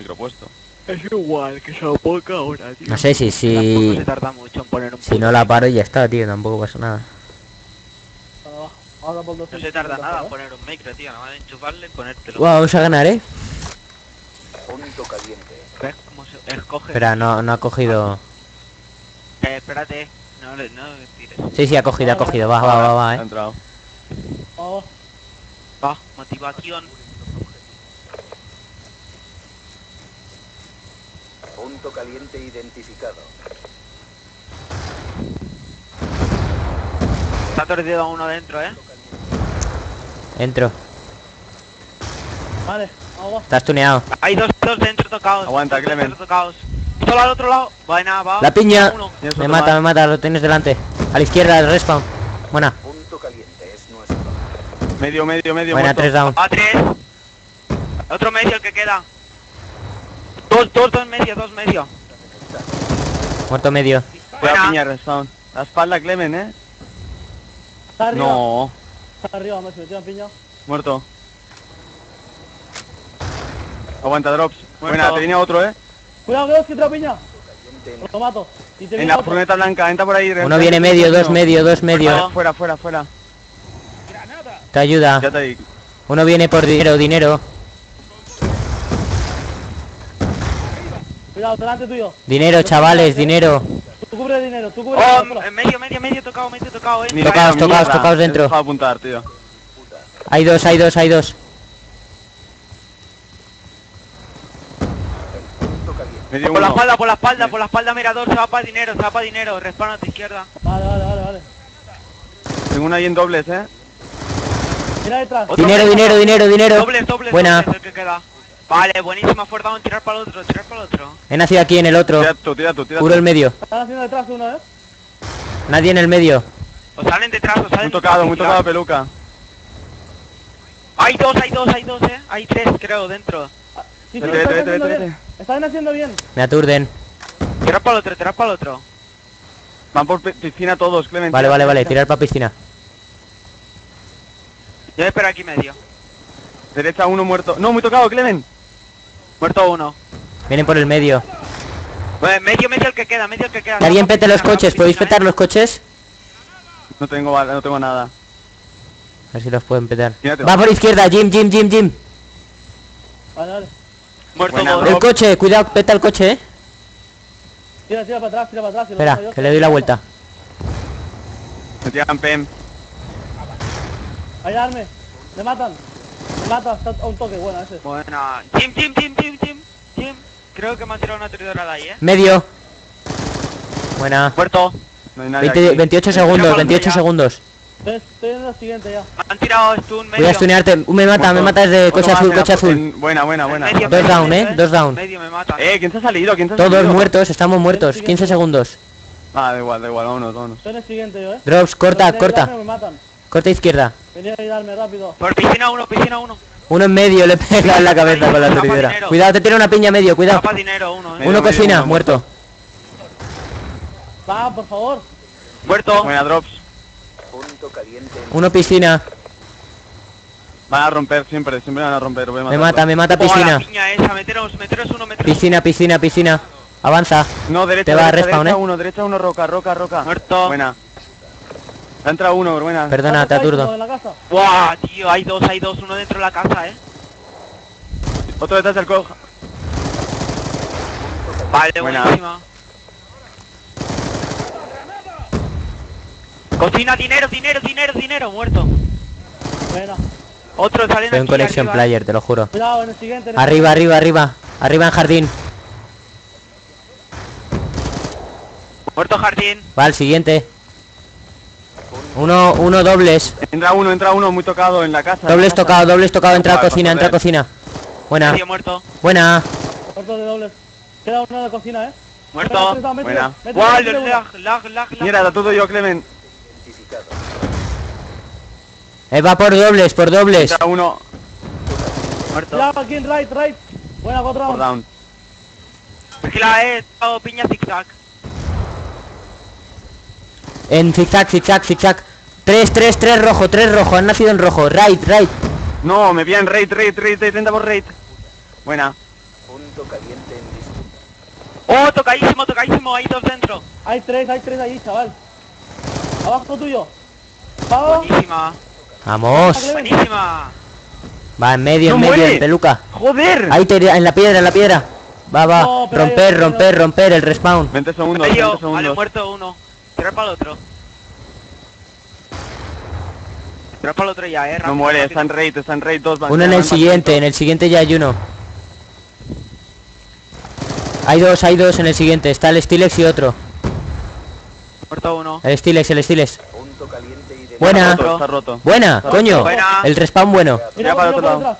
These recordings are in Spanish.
micro puesto. Es igual, que se lo ponga ahora, tío. No sé si Tampoco se tarda mucho en poner un si no la paro y ya está, tío, tampoco pasa nada. No se tarda nada en poner un micro, tío. Nada más enchufarle y ponértelo. Wow, vamos a ganar, Punto caliente. ¿Ves cómo se escoge? Espera, no ha cogido. Espérate. No le tires. Sí, ha cogido, va, Ha entrado. Va, motivación. Punto caliente identificado. Está torcido uno dentro, Entro. Vale, vamos. Estás tuneado. Hay dos dentro tocados. Aguanta, dos Clemen. dentro tocados. Solo al otro lado. Buena, va. La piña. Uno. Me mata, lo tienes delante. A la izquierda, el respawn. Buena. Punto caliente es nuestro. Medio. Buena, Muerto. 3 down. A tres. Otro medio el que queda. Dos medio. Muerto medio. Buena Buena. piña, respawn. La espalda, Clemen, Está arriba. No. Está arriba, me metió en piña. Muerto. Aguanta, drops. Muerto. Buena, te viene otro, Cuidado, que entra piña. Lo mato. Y te En viene la otro. furgoneta blanca, entra por ahí. Uno viene medio, dos medio. Fuera. Te ayuda. Ya te digo. Uno viene por dinero. Cuidado, delante tuyo. Dinero, chavales, dinero. Tú cubre dinero, tú cubre Oh, dinero. medio tocado, Ni Tocaos, vaya mierda. tocaos dentro. He dejado apuntar, tío. Hay dos. Punto caliente. Medio Por la uno. espalda, mirador, se va para dinero, respawn a tu izquierda. Vale. Tengo una ahí en dobles, Mira detrás. Otro Dinero. Dobles, Buena. el que queda. Vale, buenísima, fuerza, vamos a tirar para el otro. He nacido aquí en el otro. Tira tú. Curo el medio. Están haciendo detrás uno, Nadie en el medio. Os salen detrás, Muy tocado, peluca. Hay dos, hay tres, creo, dentro. Sí, Vete. están haciendo bien. Están haciendo bien. Me aturden. Tirar para el otro. Van por piscina todos, Clemen. Vale. Tirar para piscina. Yo espero aquí medio. Derecha uno muerto. No, muy tocado, Clemen. Muerto uno. Vienen por el medio. Pues medio el que queda, Que alguien pete los coches. ¿Podéis petar los coches? No tengo nada. A ver si los pueden petar. Mírate. Va por izquierda, Jim. Vale. Muerto Buena, dos. bro. El coche, cuidado, peta el coche, Tira para atrás. Si lo Espera, dejo yo. que le doy la vuelta. Me tiran PEM. Ahí arme. Me mata, está a un toque, bueno ese. Buena. Jim. Creo que me han tirado una tridora de ahí, Medio. Buena. Muerto. No hay nadie 28 segundos. Estoy en el siguiente ya. Me han tirado stun medio. Voy a stunearte. Me mata desde coche azul. Buena. Medio, Dos down, dos down. Medio me mata. ¿Quién se ha salido? Todos muertos, estamos muertos. 15 segundos. Da igual, vámonos. Estoy en el siguiente yo, Drops, corta. Me matan. Corta izquierda. Venía a ayudarme rápido. Por piscina uno. Uno en medio, le pega en la cabeza con la aturdidora. dinero. Cuidado, te tira una piña medio, cuidado. Tapa dinero uno, Medio, Uno cocina, uno muerto. Va, por favor. Muerto. Buena, drops. Punto caliente. Uno piscina. Van a romper siempre van a romper. Voy a Me matarlo. mata Oh, la piscina. piña esa, meteros uno. Piscina. Avanza. No, derecha, Te va a derecha, respawn, derecha uno, roca. Muerto. Buena. Ha entrado uno, buena. Perdona, te Uno aturdo. en la casa. Buah, tío, hay dos, uno dentro de la casa, Otro detrás del coja. Vale, Buena. buenísima. Cocina, dinero, muerto. Buena. Otro salen Soy un aquí connection arriba. player, te lo juro. Cuidado, en el siguiente. Arriba. Arriba en jardín. Muerto jardín. Va, el siguiente. Uno dobles. Entra uno muy tocado en la casa. Dobles tocado, entra a Vale, cocina, joder. Buena. Medio muerto. Buena. Cuarto de dobles. Queda uno en la cocina, Muerto. Buena. Buah, lag. Mira, está todo yo, Clemen. Identificado. Va por dobles. Entra uno Muerto. Ya, aquí en right. Buena, 4 por down. Es que la he dado piña zigzag. En zigzag. 3 rojo. Han nacido en rojo. Right. No, me pillan raid, 30 por raid. Buena. Punto caliente en disputa. Oh, tocadísimo, tocadísimo. Hay dos dentro. Hay tres ahí, chaval. Abajo tuyo. Vamos. Buenísima. Vamos. Buenísima. Va, en medio, ¡No muere! el peluca. ¡Joder! Ahí en la piedra, en la piedra. Va, va. No, pero Romper el respawn. 20 segundos, Medio. 20 Vale, segundos. muerto uno. Tira para el otro. Tira para el otro ya, rápido, No muere, rápido. está en raid 2. Uno en el siguiente ya hay uno. Hay dos en el siguiente. Está el Stilex y otro. Muerto uno. El Stilex. Punto caliente y de Buena. Está roto. Buena, coño. Buena. El respawn bueno. Mira para el otro lado. atrás.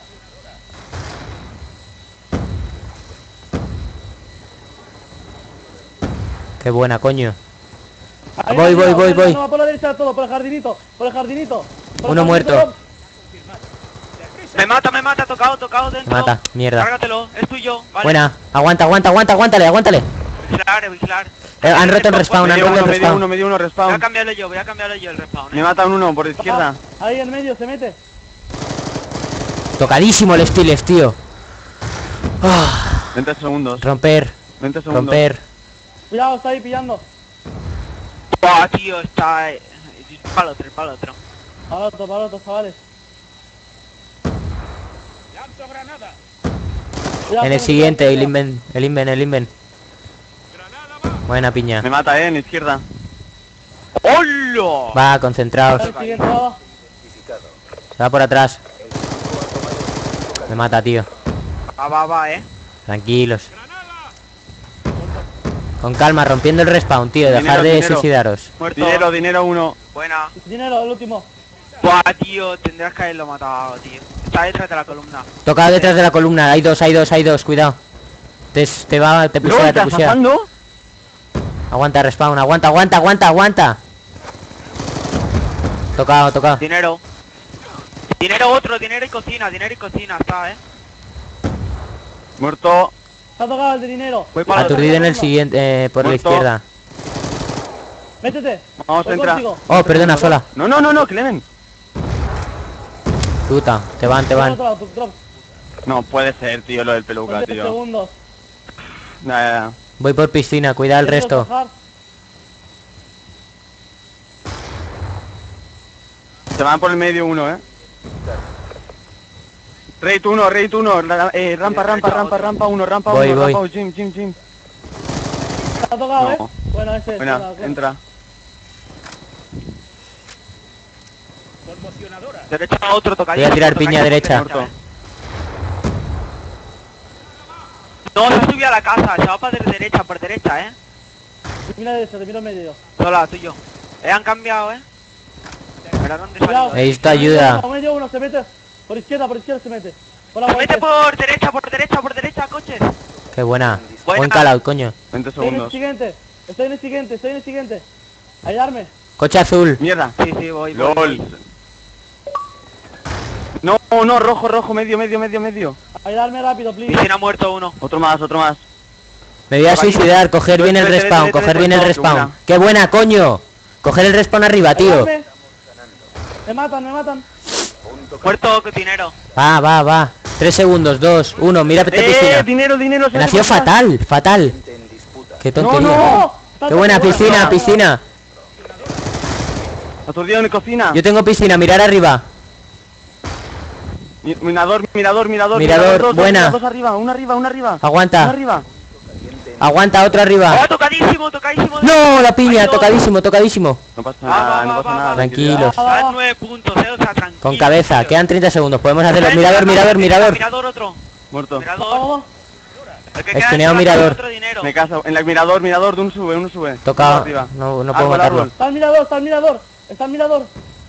Qué buena, coño. Ahí, Voy. No, va por la derecha todo, por el jardinito. Por el jardinito. Uno muerto. Me mata, tocado dentro. Mata, mierda. Cárgatelo, es tuyo. Vale. Buena. Aguántale. Vigilar. Han roto el respawn, han roto el respawn. Medio uno Voy a respawn. cambiarlo yo el respawn. Me mata uno por izquierda. Ahí en medio se mete. Tocadísimo el Stilex, tío. 20 segundos. 20 segundos. romper. Cuidado, está ahí pillando. Buah, tío, está... Para el otro. Para otro, chavales. Cuidado, En el con- siguiente, cuidado. el inven. Buena piña. Me mata, en izquierda. ¡Hola! Va, concentraos. El siguiente, va. identificado. Se va por atrás. El equipo ha tomado el punto caliente. Me mata, tío. Va, Tranquilos. Con calma, rompiendo el respawn, tío. Dejar de Dinero. suicidaros. Muerto. Dinero uno. Buena. Dinero, el último. Buah, tío, tendrás que haberlo matado, tío. Está detrás de la columna. Tocado detrás de la columna. Hay dos. Cuidado. Te ¿Lo pusea, te estás pusea. pasando? Aguanta, respawn. Aguanta. Tocado. Dinero. Dinero y cocina, está, Muerto. Se ha tocado el de dinero. Voy para el otro. Aturdido en el siguiente, por la Muerto. izquierda. Métete. Vamos, Voy entra. contigo. Oh, perdona, sola. No, Clemen. Puta, te van. Por otro lado, drop. No puede ser, tío, lo del peluca, 20 tío. segundos. Nah. Voy por piscina, cuida el ¿Quieres resto. bajar? Se van por el medio uno, Raid 1, rampa 1, rampa Voy. 1, Jim. Se ha tocado, No. Bueno, ese. Buena, bueno. entra. Derecha otro tocadito. Voy a tirar piña derecha. Muerto. No, se ha subido a la casa, se va para derecha, por derecha, Mira derecha, te miro en medio. Sola, tuyo. Han cambiado, Pero ¿dónde Cuidado. salió? Necesito ayuda. Medio uno, se mete. Por izquierda se mete. Por la Se mete vuelta. por derecha, coches. Qué buena. Buena. Buen call out, coño. 20 Estoy en el segundos. siguiente. Estoy en el siguiente. Ayudarme. Coche azul. Mierda. Sí, voy. LOL. No, rojo, medio. Ayudarme rápido, please. Piscina muerto uno. Otro más. Me voy a suicidar, coger bien el Vete, respawn, vete, coger vete, bien el vete, respawn. buena. ¡Qué buena, coño! Coger el respawn arriba, tío. Ayudarme. Me matan. Muerto dinero. Va. 3 segundos, 2, 1, mira esta piscina. Dinero. Me nació fatal. Caliente en disputa. Qué tontería. ¡No! Qué buena piscina. Aturdido en cocina. Yo tengo piscina, mirar arriba. Mirador. Mirador, buena. Dos arriba, una arriba. Aguanta. Una arriba. Caliente en Aguanta, otra arriba. ¡Oh, tocadísimo! ¡No! La piña, Ay, no. tocadísimo. No pasa Va, nada, va. Tranquilos. Está en 9 puntos, o sea, tranquilo. Con cabeza, tío. quedan 30 segundos. Podemos hacerlo. Mirador Mirador. otro. Muerto. Mirador. Vamos. El que Estuneado queda es mirador. otro dinero. Me caso. En el mirador, de uno sube. Toca. Uno arriba. No puedo Árbol, matarlo. árbol. Está el mirador.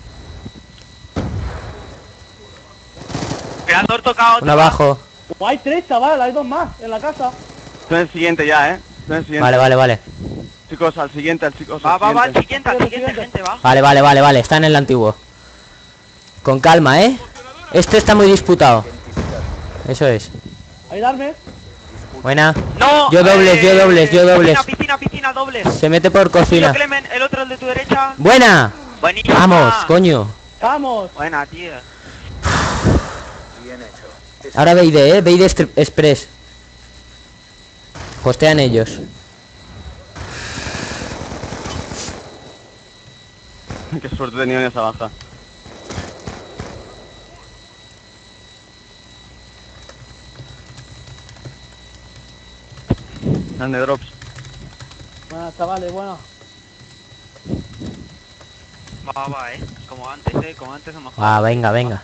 Mirador tocado. Uno abajo. Oh, hay 3, chaval, hay 2 más en la casa. Estoy en el siguiente ya, Estoy en el siguiente. Vale. Chicos, al siguiente. Va, al siguiente, Siguiente. gente, va. Vale. Está en el antiguo. Con calma, Este está muy disputado. Eso es. Ayudarme. Buena. No. Yo dobles. Piscina, dobles. Se mete por Tuyo, cocina. Clemen, el otro, el de tu derecha. Buena. Buenísima. Vamos, coño. Vamos. Buena, tío. Bien hecho. Ahora BID, BID Express. Postean ellos. Qué suerte tenía en esa baja. Ande drops. Bueno, chavales, bueno. Va, como antes o mejor. Ah, venga, venga.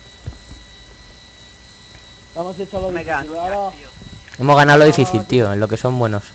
Hemos hecho lo Me quedan difícil. un Ahora, jack, tío. Hemos ganado lo difícil, tío, en lo que son buenos.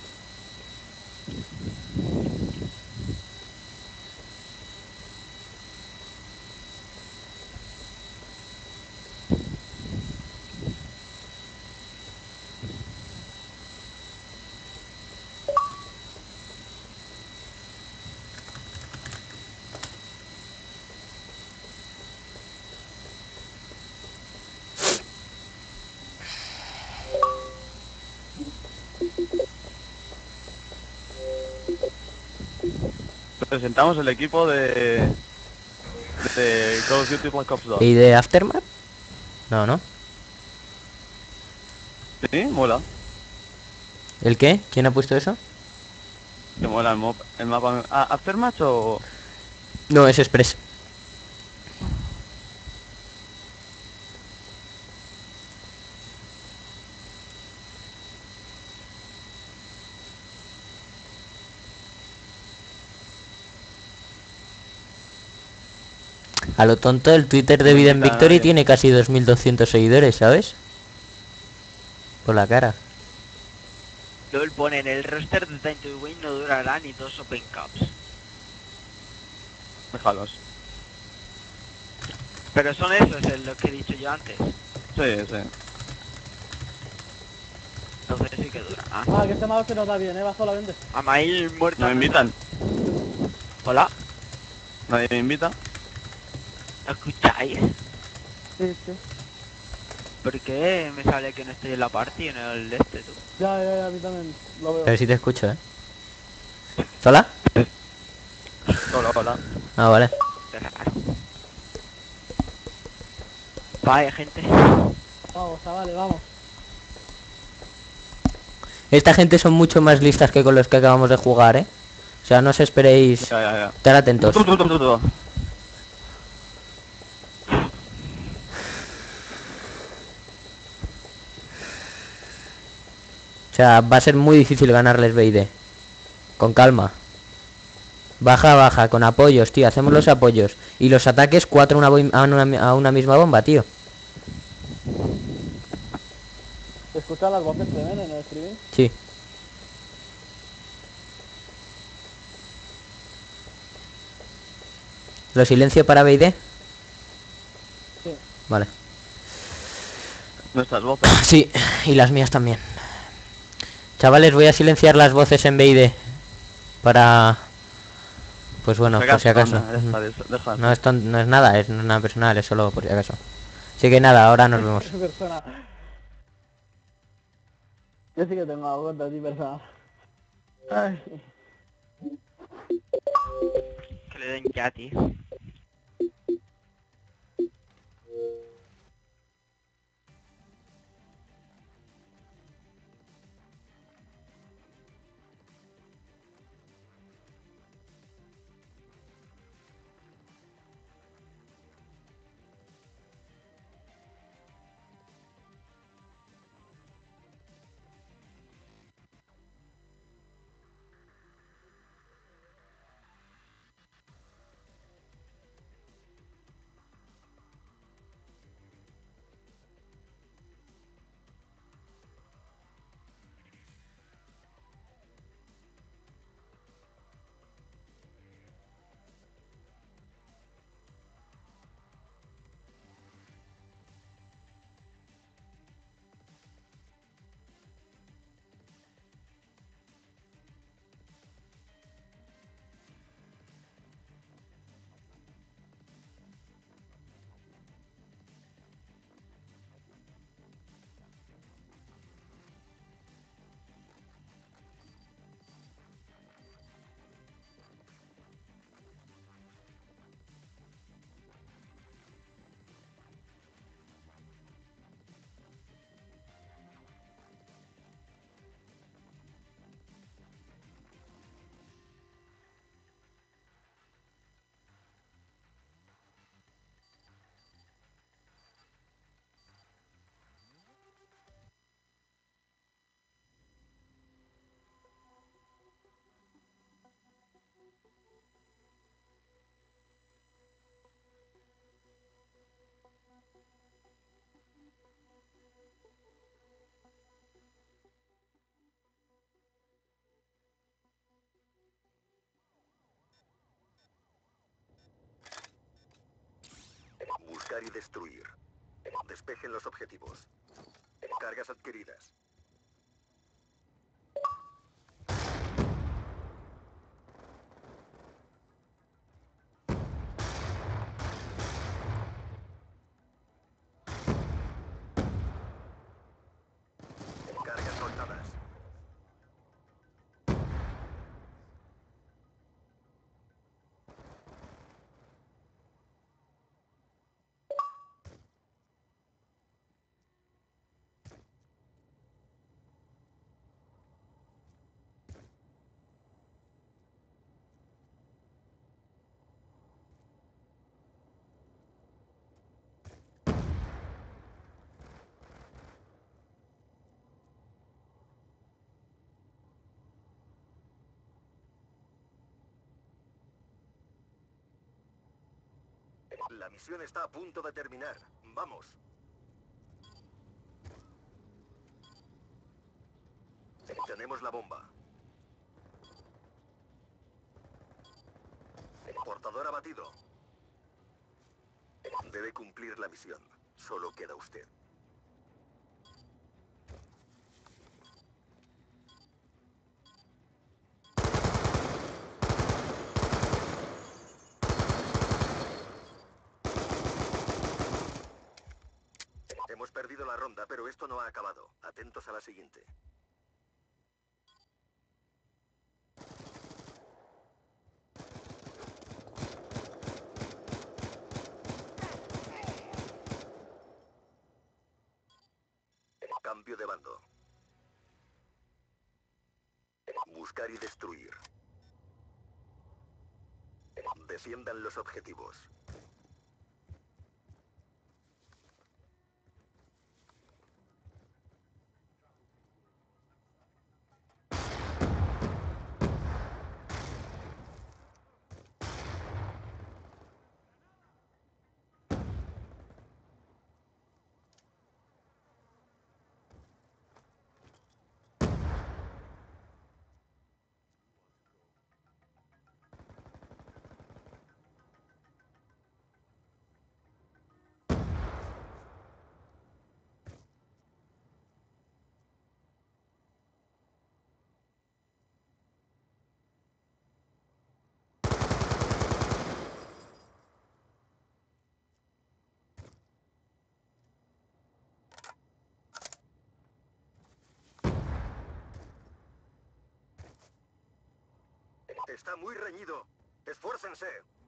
Presentamos el equipo de Call of Duty Black Ops 2. ¿Y de Aftermath? No, ¿no? Sí, mola. ¿El qué? ¿Quién ha puesto eso? Que mola el mapa. Ah, ¿Aftermatch o...? No, es Express. A lo tonto, el Twitter de Biden Victory tiene casi 2200 seguidores, ¿sabes? Por la cara. LOL pone en el roster de Time to Win no durará ni 2 Open Cups. Déjalos. Pero son esos, es lo que he dicho yo antes. Sí, sí. Entonces sí que dura. Ah, que este mouse se nos da bien, va solamente. Amail muerto. ¿No me invitan? Hola, ¿Nadie me invita? ¿me escucháis? Sí, sí. ¿Por qué me sale que no estoy en la party en el de este, tú? Ya, a mí también lo veo. A ver si te escucho, ¿eh? ¿Hola? Hola, hola. Ah, vale. Qué raro. Vaya, gente. Vamos, chavales, vamos. Esta gente son mucho más listas que con los que acabamos de jugar, ¿eh? O sea, no os esperéis... Ya. Estar atentos. Tú. O sea, va a ser muy difícil ganarles BD. Con calma. Baja, con apoyos, tío. Hacemos los apoyos. Y los ataques 4 a una misma bomba, tío. ¿Se escuchan las voces que ven en el streaming? Sí. ¿Lo silencio para BD? Sí. Vale. Nuestras voces. Sí, y las mías también. Chavales, voy a silenciar las voces en BD. Para... Pues bueno, por si acaso. Deja. No, esto no es nada, es nada personal, es solo por si acaso. Así que nada, ahora nos vemos. Persona. Yo sí que tengo cuenta de ti, persona. Ay. Que le den ya, tío. Buscar y destruir. Despejen los objetivos. Cargas adquiridas. Cargas soldadas. La misión está a punto de terminar. ¡Vamos! Tenemos la bomba. Portador abatido. Debe cumplir la misión. Solo queda usted. Hemos perdido la ronda, pero esto no ha acabado. Atentos a la siguiente. Cambio de bando. Buscar y destruir. Defiendan los objetivos. Está muy reñido. Esfuércense.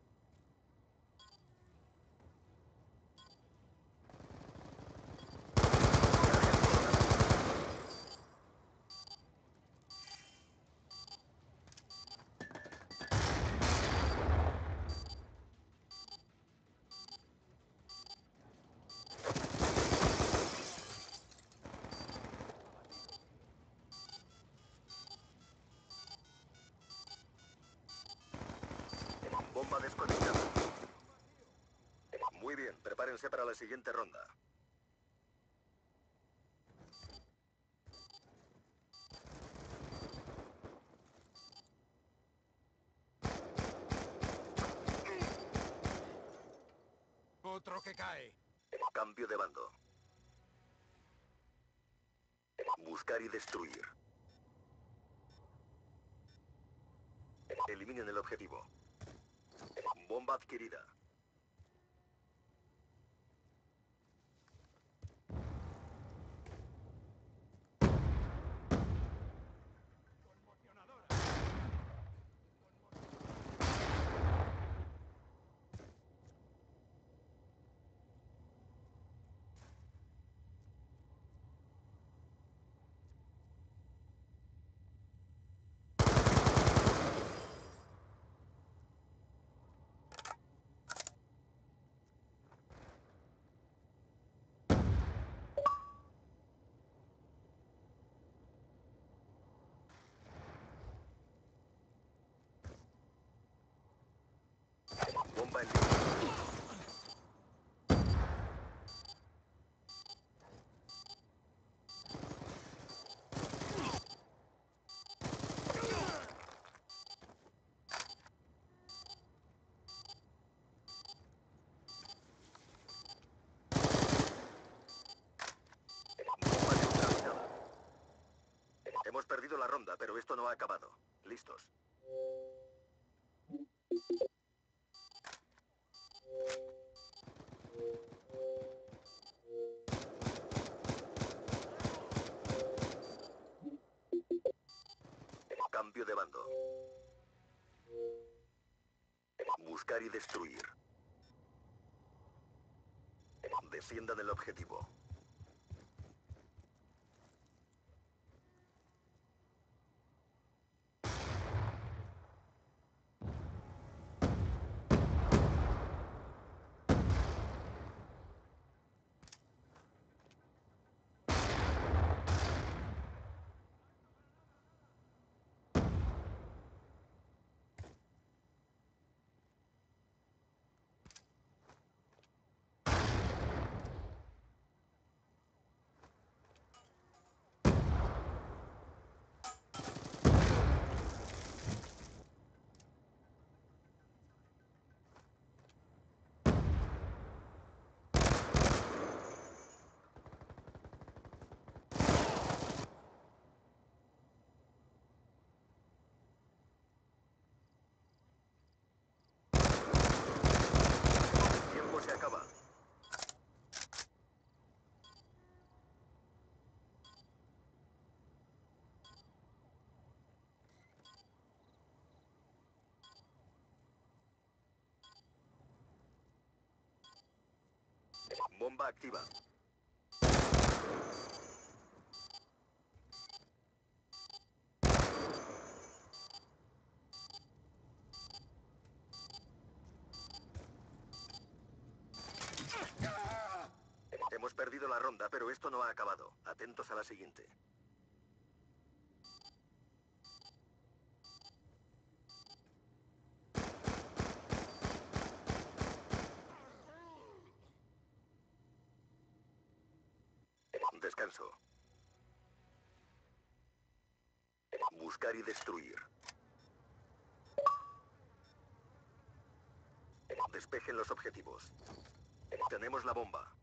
Bomba desconectada. Muy bien, prepárense para la siguiente ronda. Otro que cae. Cambio de bando. Buscar y destruir. Eliminen el objetivo. Bomba adquirida. Bomba en línea. Hemos perdido la ronda, pero esto no ha acabado. Listos. Cambio de bando. Buscar y destruir. Desciendan el objetivo. Tiempo se acaba. Bomba activa. Hemos perdido la ronda, pero esto no ha acabado. Atentos a la siguiente. Descanso. Buscar y destruir. Despejen los objetivos. Tenemos la bomba.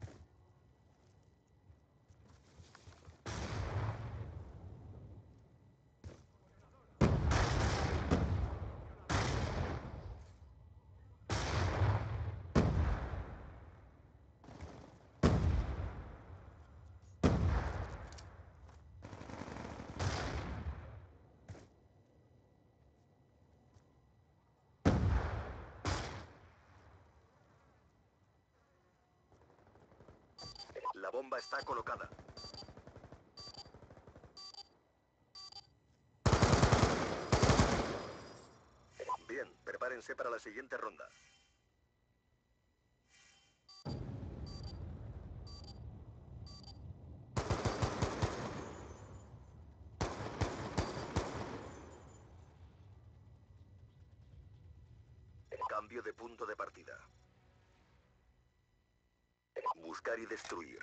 La bomba está colocada. Bien, prepárense para la siguiente ronda. Cambio de punto de partida. Buscar y destruir.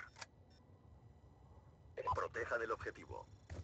Protejan el objetivo.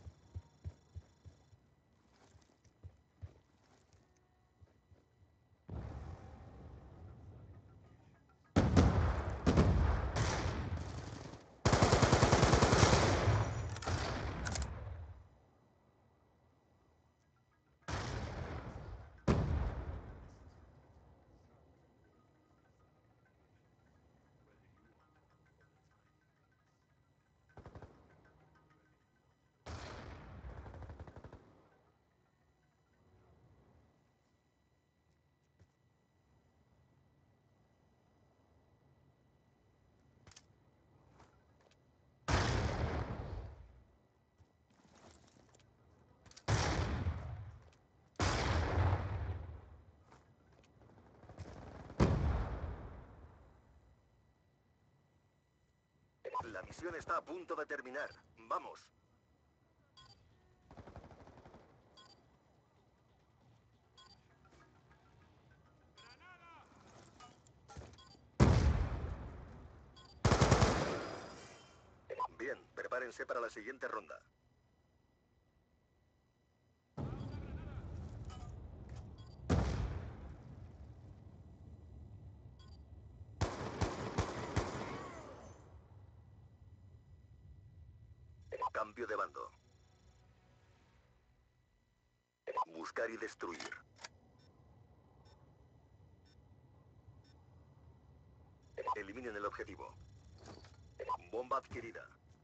La misión está a punto de terminar. ¡Vamos! Bien, prepárense para la siguiente ronda. Cambio de bando. Buscar y destruir. Eliminen el objetivo. Bomba adquirida.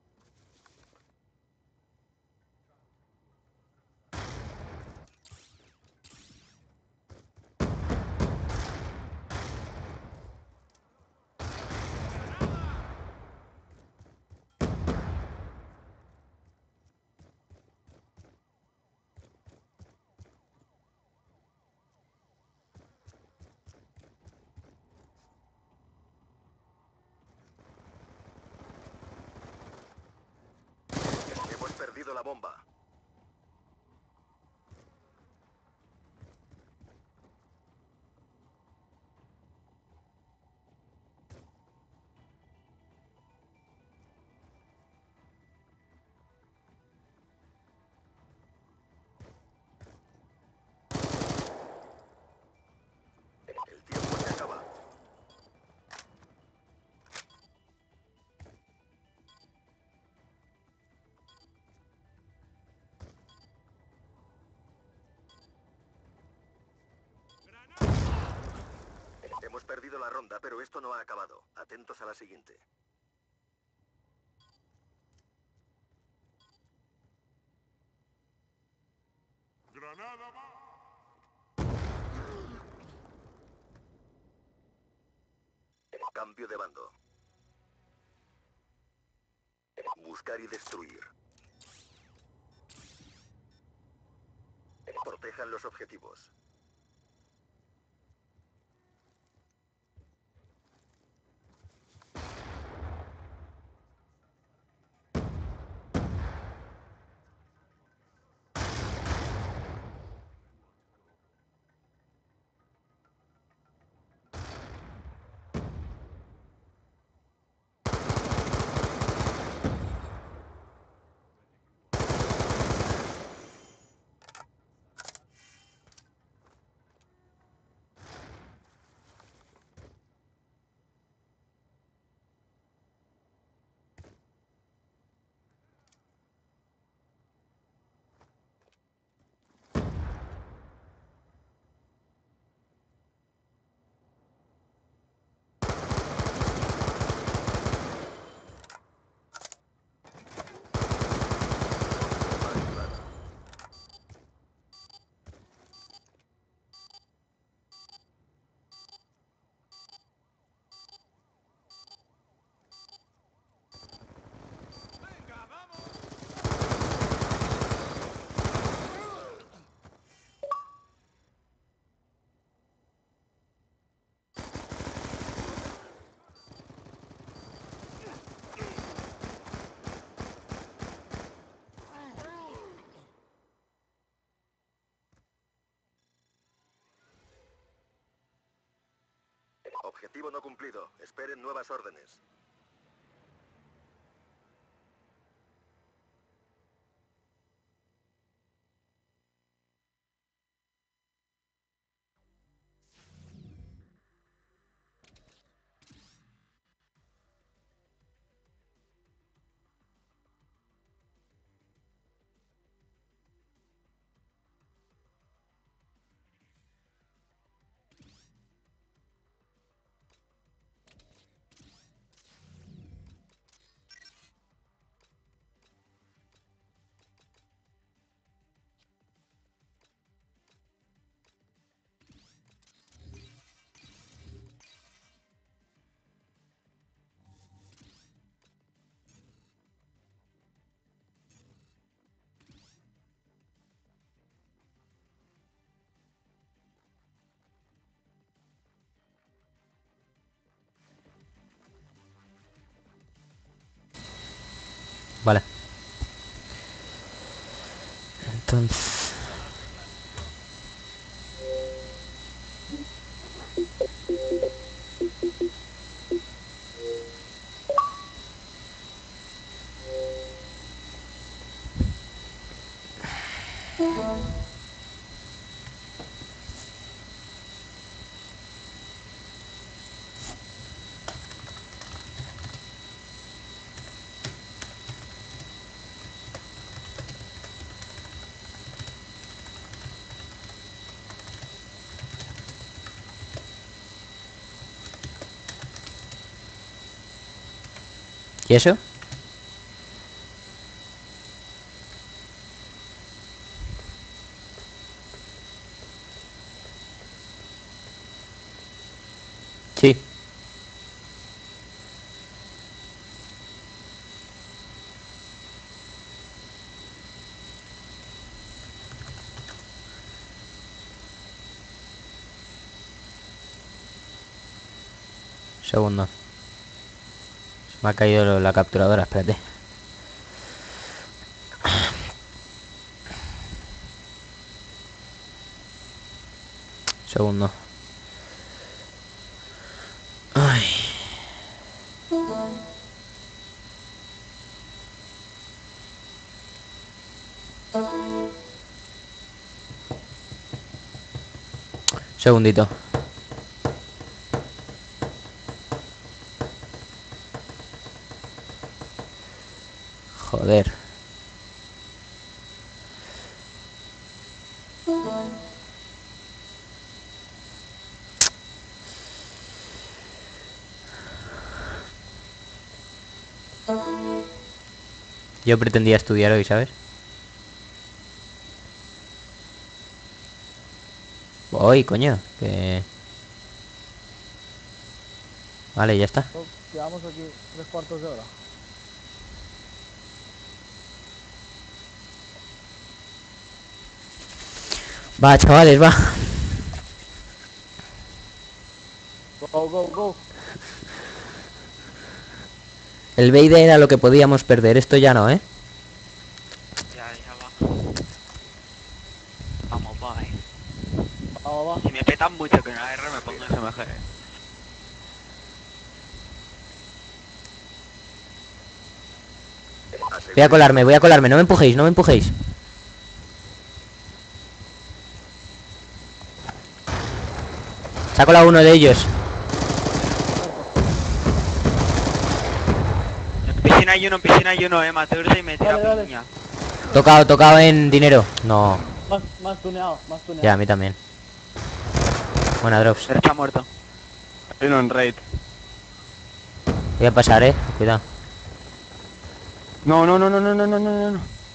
Hemos perdido la bomba. El tiempo se acaba. Hemos perdido la ronda, pero esto no ha acabado. Atentos a la siguiente. Granada va. Cambio de bando. Buscar y destruir. Protejan los objetivos. Venga, vamos. Objetivo no cumplido. Esperen nuevas órdenes. Vale. Entonces... ¿Y eso? Sí. Segundo. Se me ha caído la capturadora, espérate. Segundo. Ay. Segundito. Joder. Yo pretendía estudiar hoy, ¿sabes? Hoy, coño, que... Vale, ya está. Llevamos aquí 3/4 de hora. Va, chavales, va. Go, go, go. El Beide era lo que podíamos perder, esto ya no, ¿eh? Ya va. Vamos, bye. Vamos, va. Si me petan mucho que en la R me pongo en SMG. Voy a colarme, no me empujéis, no me empujéis. Se ha colado uno de ellos. En piscina hay uno, Mateurse y me tira Vale, vale. piña. Tocado en dinero. No, Más tuneado, más tuneado. ya, a mí también. Buena, Drops. Pero está muerto. Hay uno en raid. Voy a pasar, cuidado. No, no, no, no, no, no, no, no, no.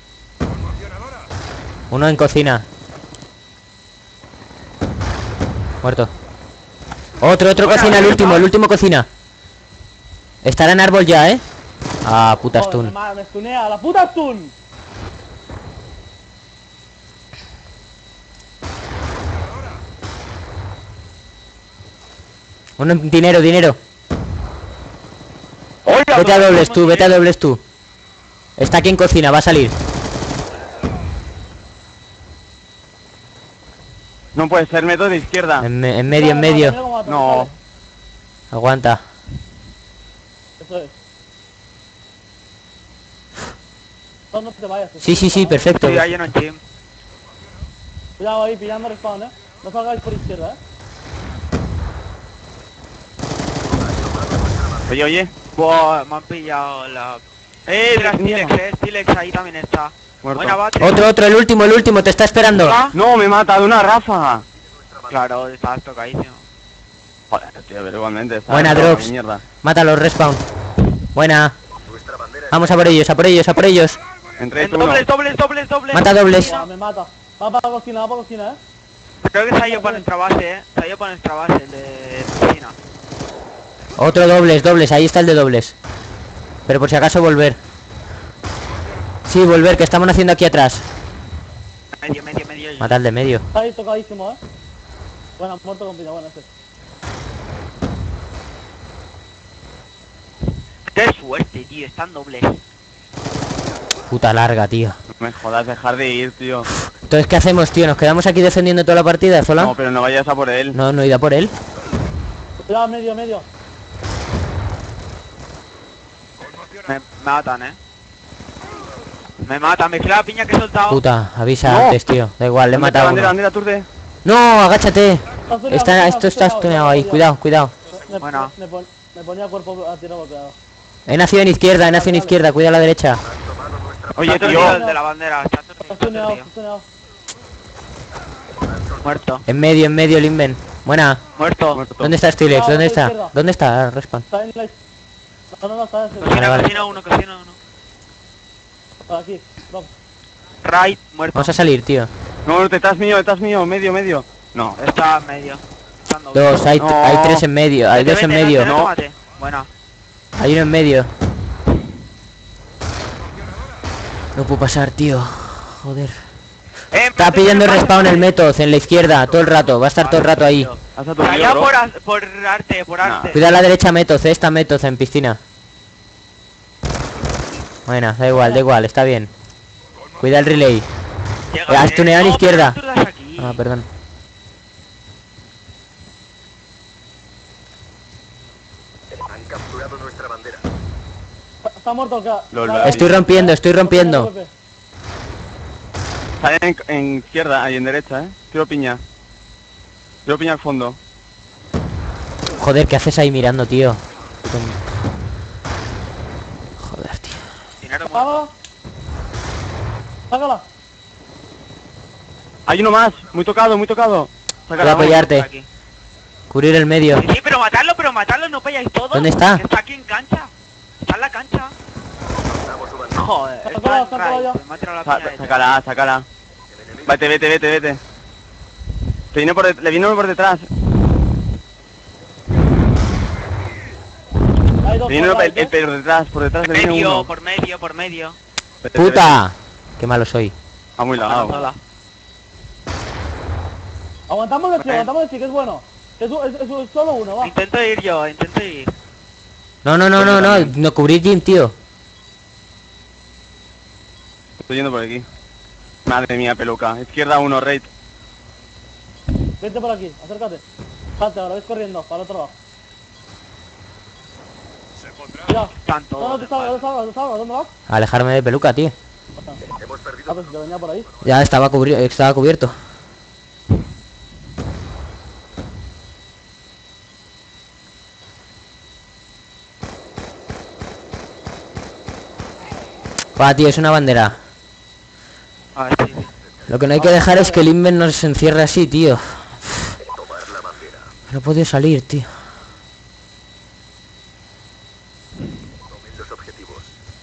Uno en cocina. Muerto. Otro cocina, el último cocina. Estará en árbol ya, Ah, puta Joder, stun. Me stunea, la puta stun. Uno en dinero. Vete a dobles tú. Está aquí en cocina, va a salir. No puede ser, método de izquierda. En Mira medio. cómo mata, No. vale. Aguanta. Eso es. No te vayas. Sí, perfecto. Estoy lleno en gym. Cuidado ahí, pillando respawn, No salgáis por izquierda, Oye. Buah, me han pillado la... Mira, Stilex ahí también está. Muerto. Buena bate. Otro, el último, te está esperando. ¿Ah? No, me mata de una ráfaga. Claro, estás tocadísimo. Joder, tío, pero igualmente. está Buena, roto, Drops. mierda. Mátalo, respawn. Buena. Nuestra bandera Vamos a por ellos. En raid En uno. dobles. Mata dobles. Me mata. Va para la cocina, Creo que se ha ido para nuestra base, Se ha ido para nuestra base, el de piscina. Otro dobles, ahí está el de dobles. Pero por si acaso volver. Sí, volver, que estamos haciendo aquí atrás. Medio. Mata al de medio. Está ahí tocadísimo, Bueno, muerto con vida, bueno, ese. Qué suerte, tío, están dobles. Puta larga, tío. No me jodas, dejar de ir, tío. Entonces, ¿qué hacemos, tío? ¿Nos quedamos aquí defendiendo toda la partida, sola? No, pero no vayas a por él. No he ido a por él. Cuidado, medio. Me matan, Me matan, me clava la piña que he soltado. Puta, avisa No. antes, tío. Da igual, le he matado a uno. Bandera, aturde. No, agáchate. Está Esto está stuneado ahí, cuidado. Bueno. Me ponía cuerpo a tiro golpeado. He nacido en izquierda, cuida a la derecha. Oye, Está tío. aturdido el de la bandera, está aturdido, Stuneado. Muerto. En medio, Limben. Buena. Muerto. Muerto. ¿Dónde está Stilex? No, ¿Dónde a la está? izquierda. ¿Dónde está? Respawn. Está en la... No, está ese. Vale, vale. Cocina uno. Por aquí, vamos. Right, muerto. Vamos a salir, tío. No, detrás mío, medio. No. Está medio. Está en doble. Dos, hay No. 3 en medio, hay 2 en medio. No. Buena. Hay uno en medio. No puedo pasar, tío. Joder. Está pidiendo respawn el Method en la izquierda, todo el rato. Va a estar todo el rato ahí. Haz a tu lío, Allá bro. por arte. Cuida a la derecha Method, esta Method en piscina. Bueno, da igual, está bien. Cuida el relay. Has tuneado a la izquierda. Ah, perdón. Han capturado nuestra bandera. Está muerto acá. Lol, Vale. vale. Estoy rompiendo. Está en izquierda, ahí en derecha, Tiro piña al fondo. Joder, ¿qué haces ahí mirando, tío? Joder, tío. Dinero muerto. Vamos. Sácala. Hay uno más, muy tocado. Voy a Sácala, apoyarte. Aquí. Cubrir el medio. Sí, pero matarlo, no payáis todos. ¿Dónde está? Que está aquí en cancha. Está en la cancha. Damos su bandera. Joder, Sácala, está en sácala ya. right. Me ha tirado la piña esa. Sácala. Vete. Le viene uno por detrás. Hay dos. Le viene uno por ahí, por detrás le viene uno. Por medio. Vete. ¡Puta! Qué malo soy. Ah, muy lagado. Sola. Aguantamos el sí, que es bueno. Es solo uno, va. Intento ir. No, no cubrir Jim, tío. Estoy yendo por aquí. Madre mía, peluca. Izquierda 1, raid. Vente por aquí, acércate. Salte, ahora ves corriendo, para el otro lado. Se pondrá. Ya. Están No, todos. te salgas, ¿dónde vas? Alejarme de peluca, tío. Hemos perdido. Ah, pues si te venía por ahí. Ya estaba cubierto. Va, tío, es una bandera. A ver, sí. Lo que no hay que dejar es que el Inven nos encierre así, tío. Tomar la bandera. No he podido salir, tío. Tomen los objetivos.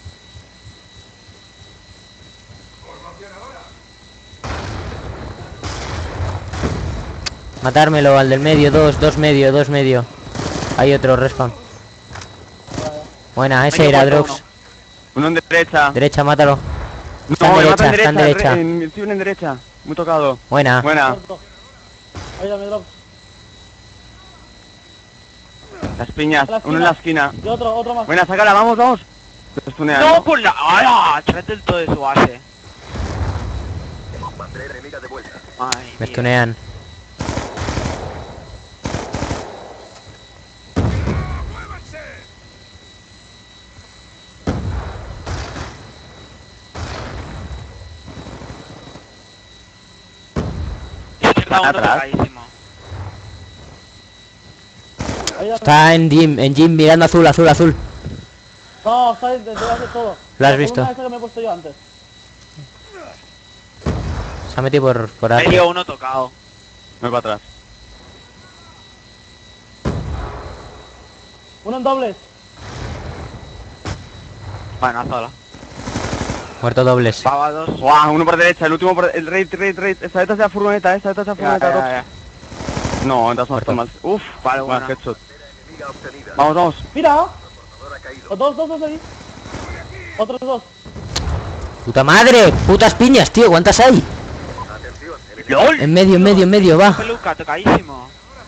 Matármelo al del medio, dos medio. Hay otro respawn. Buena, ese Medio era muerto Drox. Uno en derecha. Derecha, mátalo. Está en me derecha, mata está en derecha. Estoy en derecha. Muy tocado. Buena. Buena. Muerto. Ahí ya me drop. Las piñas. Uno en la esquina. Y otro más. Buena, sácala, vamos. Los tunean, No, ¿no? por la... ¡Hala! Trate el todo de su base. Bandera enemiga de vuelta. Ay, Me Dios. stunean. Izquierda uno Atrás. tocadísimo. Ahí ya. Está en Jim mirando azul. No, está ahí detrás de todo. Lo has La visto. columna esa que me he puesto yo antes. Se ha metido por arte. Medio uno tocado. Me voy para atrás. Uno en dobles. Bueno, sola. Muerto dobles. Pava dos. Guau, uno por derecha, el último por... El raid. Esta detrás de la furgoneta, Drox. No, entras más Muerto. mal. Uf, Vale, buena, bueno. headshot. Enemiga obtenida. Vamos. Mira, Portador ha caído. dos ahí. Otros dos. ¡Puta madre! ¡Putas piñas, tío! ¿Cuántas hay? Atención. Enemigo. ¡LOL! En medio, va. Peluca, tocadísimo.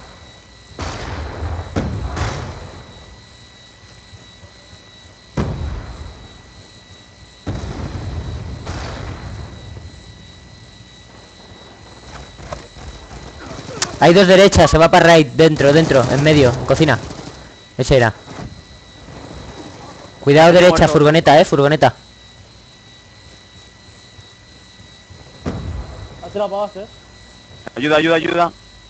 Hay dos derechas, se va para right, dentro, en medio, cocina. Ese era. Cuidado derecha, furgoneta, furgoneta. Así la apagaste, Ayuda.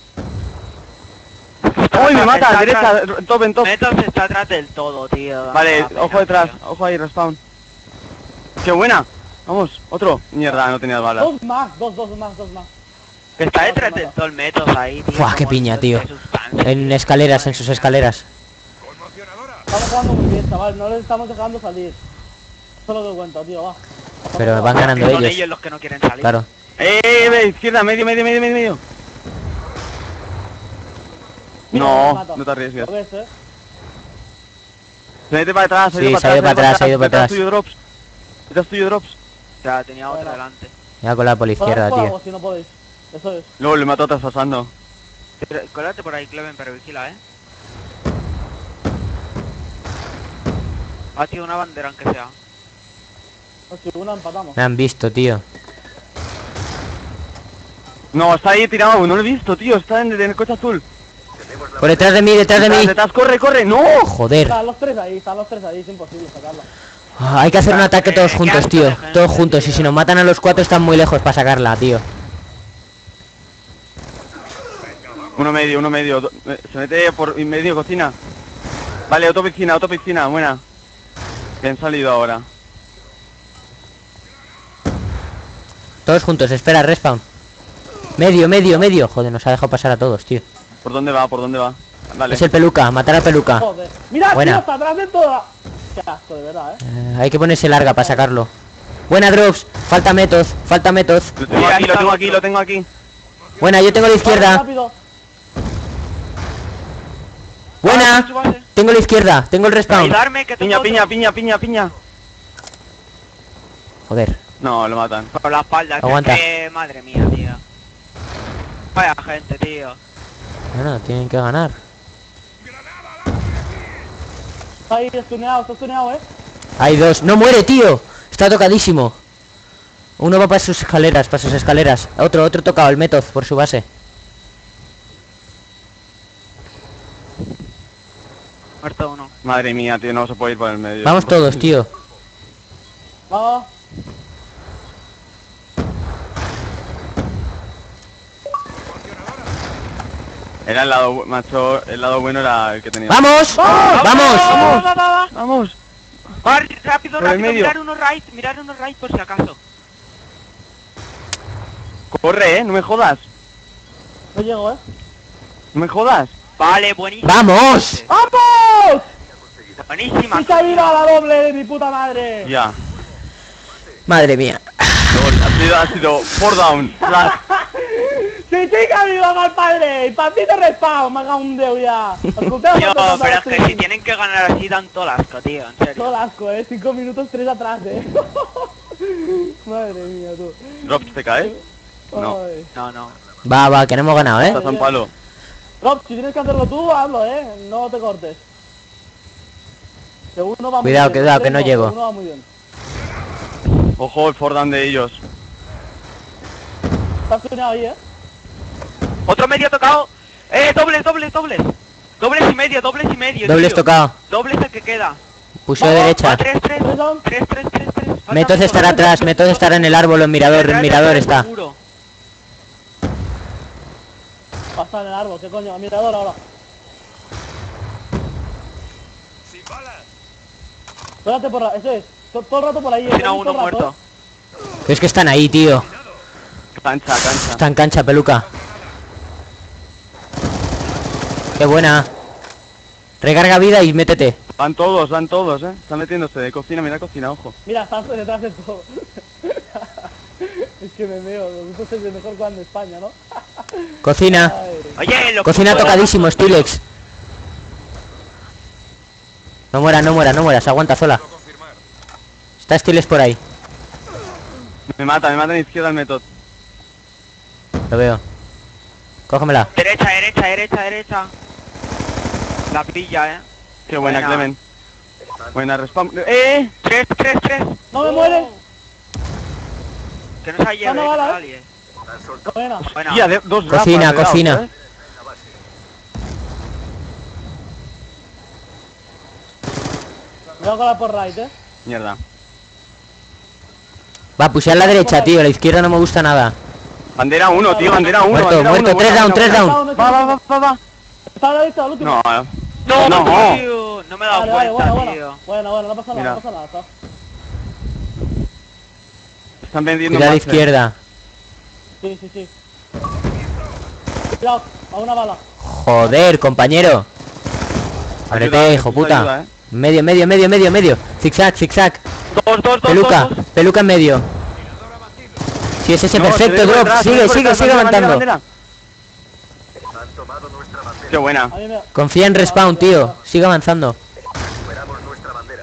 ¡Uy, me mata! Está Derecha, atrás. en top. Metos está atrás del todo, tío. Vale, Dame la ojo pena, detrás, tío. ojo ahí, respawn. ¡Qué buena! Vamos, otro. Mierda, no tenía balas. Dos más. Que está detrás del todo el Metos ahí, tío. Buah, qué como piña, de tío. sustancia. En escaleras, en sus escaleras. Conmocionadora. Estamos jugando muy bien, chaval. No les estamos dejando salir. Eso es lo que cuento, tío, va. Pero van ganando Que son ellos. ellos los que no quieren salir. Claro. Izquierda, medio. No, no te arriesgues. ¿Lo ves, Se mete para atrás, Sí, se ha ido para atrás, se ha ido para atrás. Detrás tuyo, Drops. O sea, tenía otro delante. Ya con la por la izquierda, Por tío. algo, si no podéis. Eso es. Luego le mató traspasando. Colate por ahí, Cleven, pero vigila, Ha sido una bandera, aunque sea. Si una empatamos. Me han visto, tío. No, está ahí tirado, no lo he visto, tío. Está en el coche azul. Por detrás de mí, detrás de mí. Detrás, corre, no. Joder. Están los tres ahí, es imposible sacarla. Ah, hay que hacer un ataque todos qué juntos, asco tío. de gente, Todos juntos. Y tío. si nos matan a los 4 están muy lejos para sacarla, tío. Uno medio. Se mete por en medio cocina. Vale, autopiscina, buena. Que han salido ahora. Todos juntos, espera, respawn. Medio. Joder, nos ha dejado pasar a todos, tío. ¿Por dónde va? Vale. Es el peluca, matar al peluca. Joder. Mira, Buena. tío, está atrás de toda. Qué asco, de verdad, Hay que ponerse larga para sacarlo. Buena, Drops. Falta Method. Lo tengo aquí. Buena, yo tengo la Vale, izquierda. rápido. Buena. Tengo la izquierda. Tengo el respawn. Ayudarme, que tengo Piña. Joder. No, lo matan. por la espalda. Aguanta. Madre mía, tío. Vaya gente, tío. Bueno, tienen que ganar. Está ahí, estuneado, Hay dos. ¡No muere, tío! Está tocadísimo. Uno va para sus escaleras. Otro tocado, el Method, por su base. Muerto uno. Madre mía, tío, no se puede ir por el medio. Vamos todos, tío. Vamos. Era el lado, macho, el lado bueno era el que tenía. ¡Vamos! ¡Vamos! ¡Vamos! Va, rápido, Por el medio. mirar unos right por si acaso. Corre, no me jodas. No llego, No me jodas. Vale, buenísimo. ¡Vamos! ¡Vamos! Buenísima. ¡Sí se ha ido a la doble de mi puta madre! Ya. Madre mía. Ha sido 4 down. ¡Sí, que ha ido mal padre! ¡Y para ti te respawn! ¡Me haga un dedo ya! Escolteu, Tío, escolteu, pero es que escolteu. si tienen que ganar así dan todo el asco, tío, en serio. Todo el asco, 5 minutos 3 atrás, Madre mía, tú. Drops, ¿te cae? No. Ay. No. Va, que no hemos ganado, Estás a un palo. Rob, si tienes que hacerlo tú, hazlo, no te cortes. Que uno va muy Cuidado, bien, cuidado, que no llego. Uno va muy bien. Ojo, el 4 down de ellos. Estás tuneado ahí, Otro medio tocado. Dobles. Dobles y medio. Dobles tío. tocado. Dobles el que queda. Puso de derecha. 3. ¿Tres down? 3. Method estará atrás, Method estará en el árbol o en mirador. En mirador está. Pasa en el árbol, ¿qué coño? Mirador ahora. Sin balas. Espérate por la... Eso es. Todo el rato por ahí, Tiene a uno todo el rato, muerto. Es que están ahí, tío. Cancha. Está en cancha, peluca. Qué buena. Recarga vida y métete. Van todos, Están metiéndose de cocina, mira cocina, ojo. Mira, están detrás de todo. Es que me veo, los grupos es de mejor cuando España, ¿no? Cocina. Ay. Oye, lo Cocina tocadísimo, Stilex. No mueras, aguanta sola. Está Stilex por ahí. Me mata en izquierda el Method. Lo veo. Cógemela. Derecha. La pilla, Qué buena, Buena. Clemen. Buena respawn. 3. ¡No me muere! Que no se lleve, No, vale, nadie. Buena. Buena. Tía, dos Cocina, gafas, cocina. cuidado, Me voy a colar por right, Mierda. Va, puse a la derecha, tío. La izquierda no me gusta nada. Bandera 1, tío, bandera 1. Muerto, muerto. 3 down. Va. Está a la lista, el último. No, No, no. tío. No me he dado Vale, cuenta, bueno, tío. bueno, no pasa nada, Mira. no pasa nada. Está. Están vendiendo Cuidado a la más, izquierda. Sí. Cuidado, a una bala. Joder, compañero. Ábrete, hijo puta. Ayuda, Medio, medio, medio, medio, medio. Zigzag, zigzag. Dos. Peluca, peluca en medio. Si es ese, No, se perfecto, ve por drop. detrás, se ve Sigue, por sigue, detrás, sigue bandera, avanzando. bandera. Han tomado nuestra bandera. Qué buena. A mí me... Confía en respawn, tío. Sigue avanzando. Recuperamos nuestra bandera.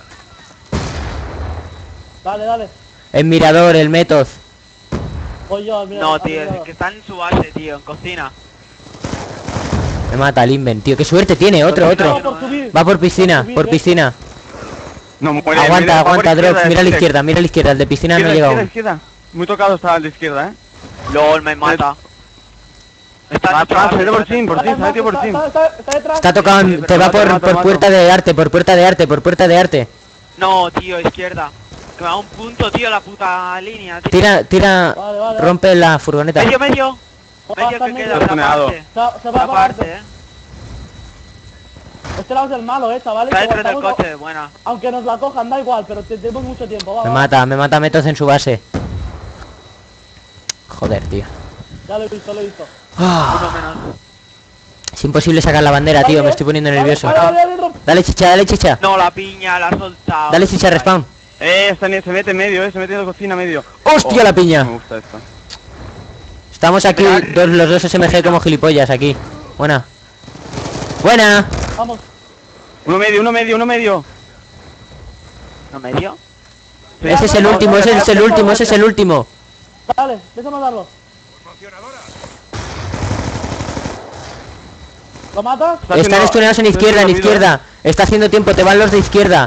Dale, dale. El mirador, el método. Voy yo, mira. No, tío, es que están en su base, tío, en cocina. Me mata el Inven, tío. Qué suerte tiene. Otro. Va por piscina, por piscina. No, muere. Aguanta, va por aguanta, Drops. Mira a la Tirek. izquierda, mira a la izquierda. El de piscina no llega aún. Izquierda. Muy tocado estaba el de izquierda, LOL, me mata. Está en otra Atrás, se base, mete por está sim, por sim, se metió por sim. Está detrás. Está tocado, te va Te mato, por puerta de arte, por puerta de arte, por puerta de arte. No, tío, izquierda. Que me da un punto, tío, la puta línea, tío. Tira, Vale. rompe la furgoneta. Medio. Va a Medio estar que medio. queda, Está tuneado. aparte. Se va a Aparte, Este lado es el malo, chavales. Está detrás del Aguantamos- coche, buena. Aunque nos la cojan, da igual, pero tenemos mucho tiempo. Va, Me va. mata Metos en su base. Joder, tío. Ya lo he visto, lo he visto. Uno menos. Es imposible sacar la bandera, tío. Me estoy poniendo nervioso. Dale, Rob. Dale chicha, dale chicha. No, la piña, la ha soltado. Dale chicha, respawn. Se mete en medio, se mete en cocina medio. ¡Hostia, la piña! Me gusta esto. Estamos aquí, los dos SMG como gilipollas aquí. Buena. Buena. Vamos. Uno medio. ¿No medio? Ese es el último, ese es el último, ese es el último. Dale, déjame darlo. ¿Lo matas? Están estuneados en izquierda, en izquierda. Está haciendo tiempo, te van los de izquierda.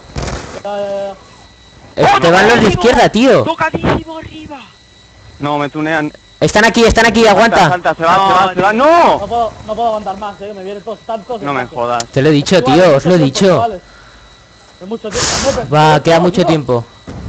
Ya. Te van los de izquierda, tío. Tocadísimo arriba. No, me tunean. Están aquí, aguanta. Salta, se va. No ¡No! puedo aguantar más, que me vienen todos, están todos. No me detrás. jodas. Te lo he dicho, Vale, tío, mucho os lo he tiempo, dicho. chavales. Es mucho tiempo. Va, queda mucho tío. tiempo.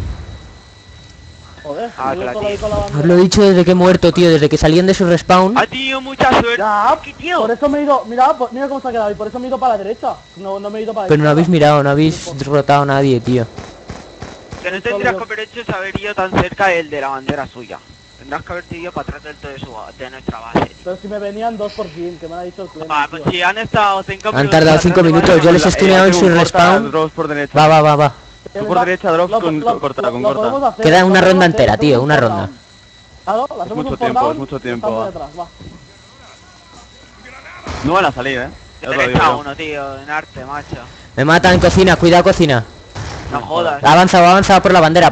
Joder, Ah, yo que la solo ahí tía. con la bandera. Os lo he dicho desde que he muerto, tío, desde que salían de su respawn. Ha tenido mucha suerte. Ya, ¿Qué, tío? por eso me he ido, mira cómo se ha quedado y por eso me he ido para la derecha. No me he ido para la Pero no izquierda. habéis mirado, no habéis rotado a nadie, tío. Que no tendrías que haber hecho es haber ido tan cerca del de la bandera suya. Tendrás que haberte ido para atrás del todo de nuestra base, tío. Pero si me venían 2 por 100, que me ha dicho el Clement, Ah, pues tío. si han estado 5 minutos... Han tardado 5 minutos, yo les he estuneado en su respawn. Drops por derecha. Va. Tú por derecha, Drops con corta. podemos hacer, Queda una lo podemos ronda hacer, entera, tío, hacemos una un ronda. fall down. Claro, lo hacemos mucho un fall tiempo, down, es mucho tiempo, estamos va. detrás, va. No van a salir, De Ya te lo digo derecha yo. uno, tío, en arte, macho. Me matan en cocina, cuidado cocina. No jodas. Ha avanzado por la bandera,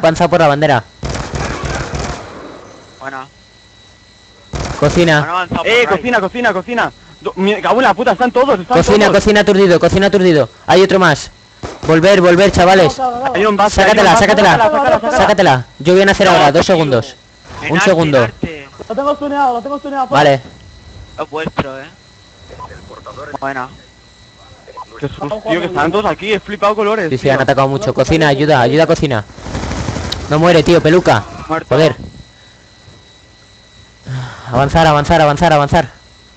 Bueno, Cocina, han avanzado por right. Cocina. Cago en la puta, están todos, cocina aturdido. Hay otro más. Volver, chavales. Hay un base, Sácatela. Yo voy a nacer ahora, 2 segundos. En Un arte, segundo. en arte. Lo tengo stuneado. Vale. Es vuestro, El portador es Buena. Qué susto, tío, que están todos aquí, he flipado colores. Sí, tío. han atacado mucho. Cocina, ayuda, cocina. No muere, tío, peluca. Muerto. Joder. Avanzar.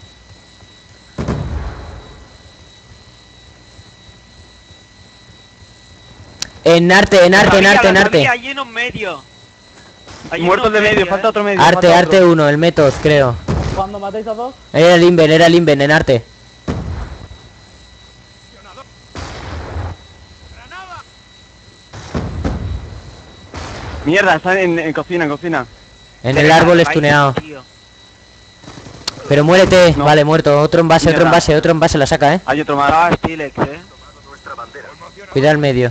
En arte. Hay uno en medio. Hay Muertos uno de en medio, falta otro medio. Arte 1, el método, creo. Cuando matéis a 2, Era el Inven, en arte. Mierda, están en cocina. En el árbol estuneado. Tío. Pero muérete. No. Vale, muerto. Otro en base, Mierda. otro en base la saca, Hay otro más. Ah, Stilex, nuestra bandera. Cuidado el medio.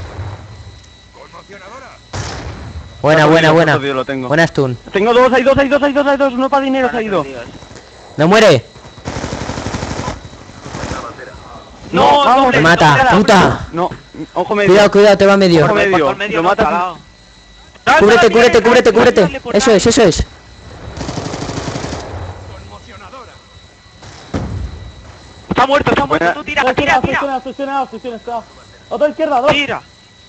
Cuatro Buena. tío, lo tengo. Buena stun. Tengo dos, hay dos. Uno para dinero se ha ido. No muere. No, vamos. Me mata, puta. No, ojo medio. Cuidado, te va medio. Ojo medio. Por medio Lo no, matas. calado. Cúbrete. Eso es. Está muerto, Buena. tú tira. Estoy stuneado. Otro izquierda, 2. Tira.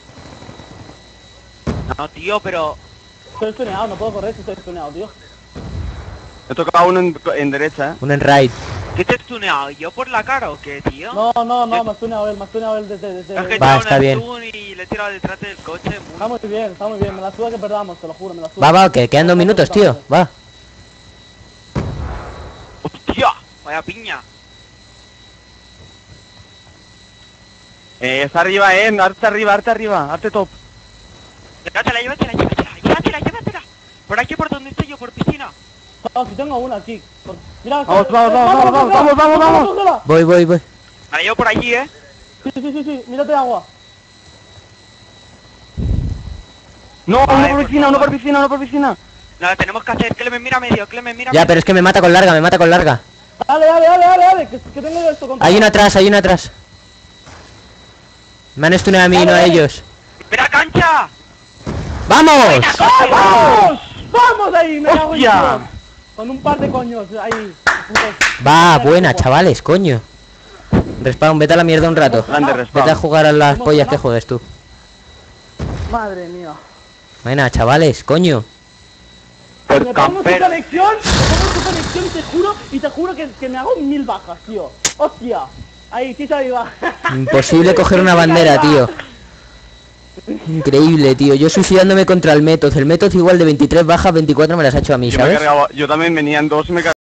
No, tío, pero... Estoy stuneado, no puedo correr si estoy stuneado, tío. He tocado uno en derecha, Uno en right. ¿Qué te he tuneado? ¿Yo por la cara o qué, tío? No, me ha stuneado él desde... Es que he Va, tirado está un bien. stun y le he tirado detrás del coche. Está muy bien, me la suda que perdamos, te lo juro, me la suda. Va, que quedan 2 minutos, tío. Va. ¡Hostia! Vaya piña. Está arriba, arte arriba, arte top. Llévatela. Por aquí, por donde estoy yo, por piscina. No, si tengo una aquí. Mira, Vamos. cógela. Voy. Me la llevo por allí, Sí, mírate agua. No, Vale, uno por piscina. Nada, tenemos que hacer. Clemen, mira medio. Ya, pero es que me mata con larga, Dale, que tengo esto contra. Hay una atrás. Me han stuneado a mí, no a ellos. ¡Mira, cancha! ¡Vamos! ¡Vamos ahí! Me cago en ¡Hostia! Dios. Con un par de coños ahí. Va, buena, chavales, coño. Respawn, vete a la mierda un rato. Grande respawn. Vete a jugar a las pollas que juegues tú. Madre mía. Buena, chavales, coño. Pues Me pongo su camper. conexión y te juro que me hago 1000 bajas, tío. ¡Hostia! Ahí, sí se iba. Imposible coger una bandera, tío. Increíble, tío. Yo suicidándome contra el Metoz. El Metoz igual de 23 bajas, 24 me las ha hecho a mí, Yo me he ¿sabes? cargado, yo también venían dos y me